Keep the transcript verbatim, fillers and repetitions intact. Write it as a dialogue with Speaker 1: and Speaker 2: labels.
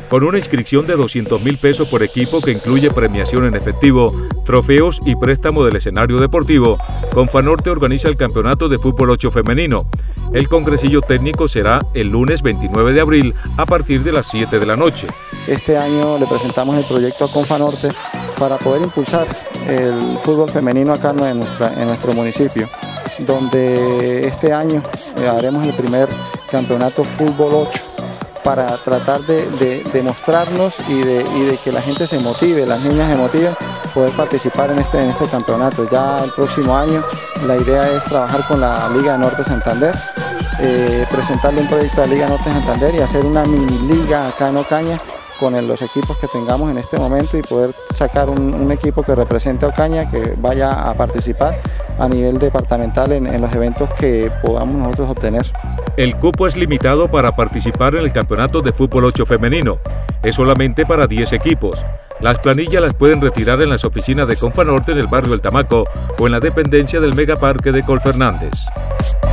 Speaker 1: Con una inscripción de doscientos mil pesos por equipo que incluye premiación en efectivo, trofeos y préstamo del escenario deportivo, Confanorte organiza el Campeonato de Fútbol ocho femenino. El congresillo técnico será el lunes veintinueve de abril a partir de las siete de la noche.
Speaker 2: Este año le presentamos el proyecto a Confanorte para poder impulsar el fútbol femenino acá en, nuestra, en nuestro municipio, donde este año haremos el primer campeonato Fútbol ocho para tratar de, de, de mostrarnos y de, y de que la gente se motive, las niñas se motiven, poder participar en este, en este campeonato. Ya el próximo año la idea es trabajar con la Liga Norte Santander, eh, presentarle un proyecto a la Liga Norte Santander y hacer una mini liga acá en Ocaña con el, los equipos que tengamos en este momento y poder sacar un, un equipo que represente a Ocaña, que vaya a participar a nivel departamental en, en los eventos que podamos nosotros obtener.
Speaker 1: El cupo es limitado para participar en el Campeonato de Fútbol ocho femenino. Es solamente para diez equipos. Las planillas las pueden retirar en las oficinas de Confanorte en el barrio El Tamaco o en la dependencia del Megaparque de Colfernández.